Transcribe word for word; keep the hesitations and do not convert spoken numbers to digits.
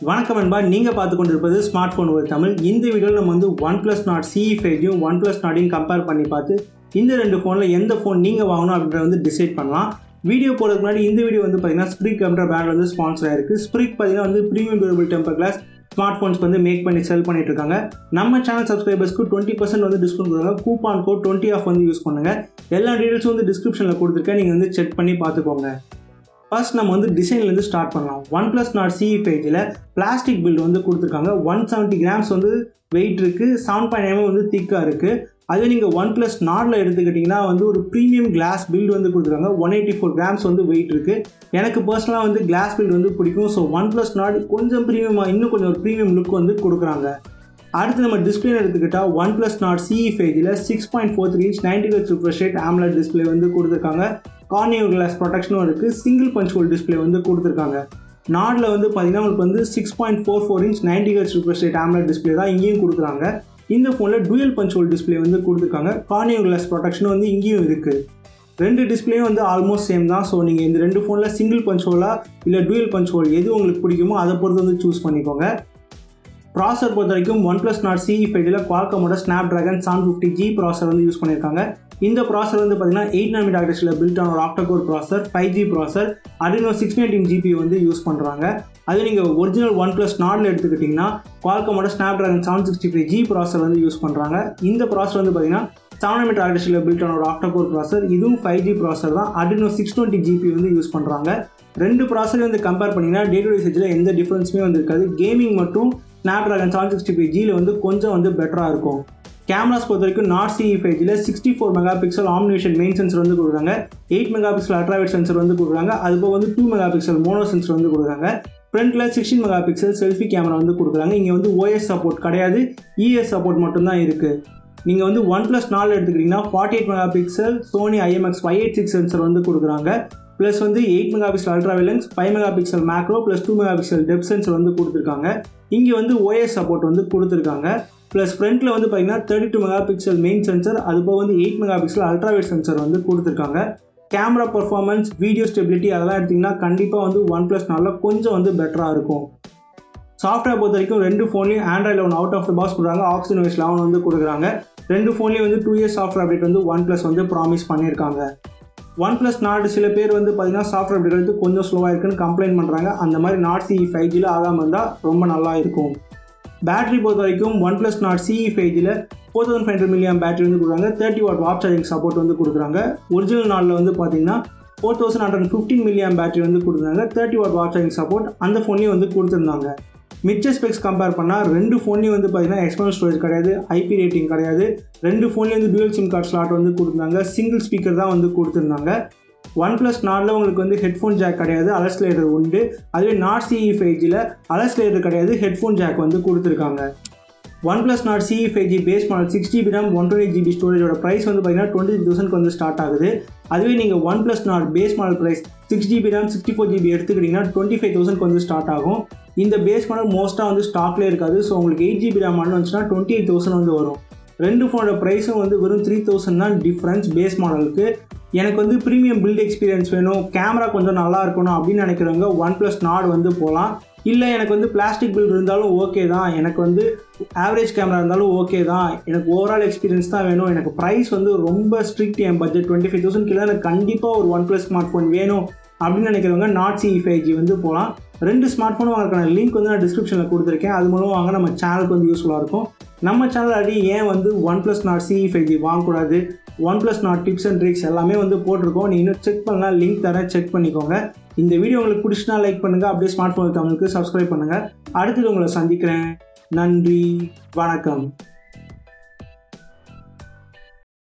வணக்கம் நண்பா, நீங்கள் பார்த்து கொண்டிருப்பது ஸ்மார்ட் ஃபோன் ஒரு தமிழ். இந்த வீடியோவில் நம்ம வந்து ஒன் ப்ளஸ் நாட் சிஇ ஃபைவையும் ஒன் ப்ளஸ் நாட்டையும் கம்பேர் பண்ணி பார்த்து இந்த ரெண்டு ஃபோனில் எந்த ஃபோன் நீங்கள் வாங்கணும் அப்படின்றத வந்து டிசைட் பண்ணலாம். வீடியோ போகிறதுக்கு முன்னாடி இந்த வீடியோ வந்து பார்த்தீங்கன்னா ஸ்ப்ரிக் அப்படின்ற பிராண்ட் வந்து ஸ்பான்சர் ஆயிருக்கு. ஸ்ப்ரிக் பார்த்தீங்கன்னா வந்து premium durable temper glass smart ஃபோன்ஸ்க்கு வந்து மேக் பண்ணி செல் பண்ணிட்டு இருக்காங்க. நம்ம சேனல் சப்ஸ்கிரைபர்ஸ்க்கு டுவெண்ட்டி பர்சன்ட் வந்து டிஸ்கவுண்ட் கொடுக்குறாங்க. கூப்பான் கோட் டுவெண்ட்டி ஆஃப் வந்து யூஸ் பண்ணுங்கள். எல்லா டீட்டெயில்ஸும் வந்து டிஸ்கிரிப்ஷனில் கொடுத்துருக்கேன், நீங்கள் வந்து செக் பண்ணி பார்த்துக்கோங்க. ஃபர்ஸ்ட் நம்ம வந்து டிசைன்லேருந்து ஸ்டார்ட் பண்ணலாம். ஒன் ப்ளஸ் நாட் சிஇ ஃபைவ்ல பிளாஸ்டிக் பில்ட் வந்து கொடுத்துருக்காங்க. ஒன் செவன்ட்டி கிராம்ஸ் வந்து வெயிட் இருக்குது, செவன் பாயிண்ட் எம்எம் வந்து திக்காக இருக்குது. அதே நீங்கள் ஒன் ப்ளஸ் நாட்டில் எடுத்துக்கிட்டிங்கன்னா வந்து ஒரு ப்ரீமியம் கிளாஸ் பில்ட் வந்து கொடுத்துருக்காங்க. ஒன் எயிட்டி ஃபோர் கிராம்ஸ் வந்து வெயிட் இருக்குது. எனக்கு பர்சனலாக வந்து கிளாஸ் பில்ட் வந்து பிடிக்கும். ஸோ ஒன் ப்ளஸ் நாட் கொஞ்சம் ப்ரீமியமாக இன்னும் கொஞ்சம் ஒரு ப்ரீமியம் லுக் வந்து கொடுக்குறாங்க. அடுத்து நம்ம டிஸ்பிளே எடுத்துக்கிட்டால் ஒன் ப்ளஸ் நாட் சிஇ ஃபைவ்ல six point four three inch ninety hertz refresh rate AMOLED display வந்து கொடுத்துருக்காங்க. கார்னியர் கிளாஸ் ப்ரொடெக்ஷனும் இருக்குது. சிங்கிள் பஞ்ச் ஹோல் டிஸ்பிளே வந்து கொடுத்துருக்காங்க. நாடில் வந்து பார்த்தீங்கன்னா உங்களுக்கு வந்து six point four four inch ninety hertz refresh rate AMOLED display தான் இங்கேயும் கொடுக்குறாங்க. இந்த ஃபோனில் டூயல் பஞ்ச் ஹோல் டிஸ்பிளே வந்து கொடுத்துருக்காங்க. கார்னியர் கிளாஸ் ப்ரொடெக்ஷனும் வந்து இங்கேயும் இருக்குது. ரெண்டு டிஸ்பிளேயும் வந்து ஆல்மோஸ்ட் சேம் தான். ஸோ நீங்கள் இந்த ரெண்டு ஃபோனில் சிங்கிள் பஞ்ச் ஹோலா இல்லை டூயல் பஞ்ச் ஹோல் எது உங்களுக்கு பிடிக்குமோ அதை பொறுத்து வந்து சூஸ் பண்ணிக்கோங்க. ப்ராசர் பொறுத்த வரைக்கும் ஒன் ப்ளஸ் நாட் சிஇ ஃபைவ்ல குவால்காமோட Snapdragon seven fifty G processor வந்து யூஸ் பண்ணியிருக்காங்க. இந்த ப்ராசர் வந்து பார்த்தீங்கன்னா எயிட் நானோமீட்டர் ஆர்கிடெக்சரில் பில்ட் ஆன ஒரு octa core processor, five G processor, Adreno six nineteen GPU வந்து யூஸ் பண்ணுறாங்க. அது நீங்கள் ஒரிஜினல் ஒன் ப்ளஸ் நாட்டில் எடுத்துக்கிட்டிங்கன்னா குவால்காமோட Snapdragon seven sixty five G processor வந்து யூஸ் பண்ணுறாங்க. இந்த ப்ராசர் வந்து பார்த்தீங்கன்னா செவன் நானோமீட்டர் ஆர்கிடெக்சரில் பில்ட் ஆன ஒரு ஆக்டா-கோர் ப்ராசர், இதுவும் ஃபைவ் ஜி ப்ராசர் தான். Adreno சிக்ஸ் டுவெண்ட்டி ஜிபி வந்து யூஸ் பண்ணுறாங்க. ரெண்டு ப்ராசரையும் வந்து கம்பேர் பண்ணிங்கன்னா டே டு டே யூசேஜில் எந்த டிஃப்ரென்ஸுமே வந்து இருக்காது. கேமிங் மட்டும் ஸ்னாப்டிராகன் செவன் சிக்ஸ்டி ஃபைவ் ஜியில் வந்து கொஞ்சம் வந்து பெட்டராக இருக்கும். கேமராஸ் பொறுத்த வரைக்கும் நாட் சிஇ ஃபைவ்ல sixty four megapixel OmniVision main sensor வந்து கொடுக்குறாங்க. Eight megapixel ultrawide sensor வந்து கொடுக்குறாங்க. அதுபோக வந்து two megapixel mono sensor வந்து கொடுக்குறாங்க. ஃப்ரண்ட்டில் sixteen megapixel selfie camera வந்து கொடுக்குறாங்க. இங்கே வந்து ஓஎஸ் சப்போர்ட் கிடையாது, இஎஸ் சப்போர்ட் மட்டும்தான் இருக்குது. நீங்கள் வந்து ஒன் ப்ளஸ் நாலு எடுத்துக்கிட்டிங்கன்னா forty eight megapixel Sony IMX five eight six sensor வந்து கொடுக்குறாங்க. ப்ளஸ் வந்து eight megapixel ultrawide lens, five megapixel macro plus two megapixel depth sensor வந்து கொடுத்துருக்காங்க. இங்கே வந்து ஓஎஸ் சப்போர்ட் வந்து கொடுத்துருக்காங்க. ப்ளஸ் ஃப்ரண்ட்டில் வந்து பார்த்தீங்கன்னா thirty two megapixel main sensor, அதுபோக வந்து eight megapixel ultrawide sensor வந்து கொடுத்துருக்காங்க. கேமரா பர்ஃபார்மன்ஸ், வீடியோ ஸ்டெபிலிட்டி அதெல்லாம் எடுத்திங்கன்னா கண்டிப்பாக வந்து ஒன் ப்ளஸ் நாலில் கொஞ்சம் வந்து பெட்டராக இருக்கும். சாஃப்ட்வேர் பொறுத்த வரைக்கும் ரெண்டு ஃபோன்லேயும் Android eleven out of the box கொடுக்குறாங்க. ஆக்சிஜன் லெவன் வந்து கொடுக்குறாங்க. ரெண்டு ஃபோன்லேயும் வந்து டூ இயர்ஸ் சாஃப்ட்வேர் அப்டேட் வந்து ஒன் ப்ளஸ் வந்து ப்ராமிஸ் பண்ணியிருக்காங்க. ஒன் ப்ளஸ் நாட் சில பேர் வந்து பார்த்தீங்கன்னா சாஃப்ட்வேர் அப்டேட் வந்து கொஞ்சம் ஸ்லோவாக இருக்குன்னு கம்ப்ளைண்ட் பண்ணுறாங்க. அந்த மாதிரி நாட் சிஇ ஃபைவ் ஜியில் ஆகாமல் இருந்தால் ரொம்ப நல்லா இருக்கும். பேட்டரி பொறுத்த வரைக்கும் OnePlus Nord CE five ஜியில் four thousand five hundred milliamp battery வந்து கொடுக்குறாங்க. Thirty watt Warp charging support வந்து கொடுக்குறாங்க. ஒரிஜினல் நாளில் வந்து பார்த்தீங்கன்னா four thousand hundred fifteen milliamp battery வந்து கொடுக்குறாங்க. Thirty watt Warp charging support அந்த ஃபோன்லேயும் வந்து கொடுத்துருந்தாங்க. மிச்ச ஸ்பெக்ஸ் கம்பேர் பண்ணால் ரெண்டு ஃபோன்லேயும் வந்து பார்த்தீங்கன்னா எக்ஸ்டர்னல் ஸ்டோரேஜ் கிடையாது, ஐபி ரேட்டிங் கிடையாது. ரெண்டு ஃபோன்லேயும் வந்து டூயல் சிம் கார்டு ஸ்லாட் வந்து கொடுத்துருந்தாங்க. சிங்கிள் ஸ்பீக்கர் தான் வந்து கொடுத்துருந்தாங்க. ஒன் ப்ளஸ் நாட்டில் உங்களுக்கு வந்து ஹெட்ஃபோன் ஜாக் கிடையாது, அலஸ்லேட்டர் உண்டு. அதுவே நாட் சிஇ ஃபைவ் ஜியில் அலஸ்லேட்டர் கிடையாது, ஹெட்ஃபோன் ஜாக் வந்து கொடுத்துருக்காங்க. OnePlus Nord CE five G base model six GB RAM one twenty GB ஸ்டோரேஜோட ப்ரைஸ் வந்து பார்த்தீங்கன்னா டுவெண்ட்டி த்ரீ தௌசண்ட்க்கு வந்து ஸ்டார்ட் ஆகுது. அதுவே நீங்கள் OnePlus Nord base model price six GB RAM sixty four GB எடுத்துக்கிட்டிங்கன்னா டுவெண்ட்டி ஃபைவ் தௌசண்ட்க்கு வந்து ஸ்டார்ட் ஆகும். இந்த பேஸ் மாடல் மோஸ்ட்டாக வந்து ஸ்டாக்லேயே இருக்காது. ஸோ உங்களுக்கு எயிட் ஜிபி ரேம் மாடல் வந்துச்சுன்னா டுவெண்ட்டி எயிட் தௌசண்ட் வந்து வரும். ரெண்டு ஃபோனோட ப்ரைஸும் வந்து வெறும் த்ரீ தௌசண்ட் தான் டிஃப்ரென்ஸ் பேஸ் மாடலுக்கு. எனக்கு வந்து ப்ரீமியம் பில்ட் எக்ஸ்பீரியன்ஸ் வேணும், கேமரா கொஞ்சம் நல்லா இருக்கணும் அப்படின்னு நினைக்கிறவங்க ஒன் ப்ளஸ் நாட் வந்து போகலாம். இல்லை எனக்கு வந்து பிளாஸ்டிக் பில்ட் இருந்தாலும் ஓகே தான், எனக்கு வந்து ஆவரேஜ் கேமரா இருந்தாலும் ஓகே தான், எனக்கு ஓவரால் எக்ஸ்பீரியன்ஸ் தான் வேணும், எனக்கு ப்ரைஸ் வந்து ரொம்ப ஸ்ட்ரிக்ட், என் பட்ஜெட் டுவெண்ட்டி ஃபைவ் தௌசண்ட் கிலோ எனக்கு கண்டிப்பாக ஒரு ஒன் ப்ளஸ் ஸ்மார்ட் ஃபோன் வேணும் அப்படின்னு நினைக்கிறவங்க நாட் சிஇ ஃபைவ் ஜி வந்து போகலாம். ரெண்டு ஸ்மார்ட் ஃபோனும் வாங்குறதுக்கான லிங்க் வந்து நான் டிஸ்கிரிப்ஷனில் கொடுத்துருக்கேன். அது மூலம் வாங்க நம்ம சேனலுக்கு வந்து யூஸ்ஃபுல்லாக இருக்கும். நம்ம சேனல் அடி ஏன் வந்து OnePlus Nord CE five G வாங்கக்கூடாது, OnePlus Nord tips and tricks எல்லாமே வந்து போட்டிருக்கோம். நீங்கள் இன்னும் செக் பண்ணலாம், லிங்க் தரேன், செக் பண்ணிக்கோங்க. இந்த வீடியோ உங்களுக்கு பிடிச்சினா லைக் பண்ணுங்கள், அப்படியே ஸ்மார்ட் ஃபோன் தமிழுக்கு சப்ஸ்கிரைப் பண்ணுங்கள். அடுத்தது உங்களை சந்திக்கிறேன். நன்றி, வணக்கம்.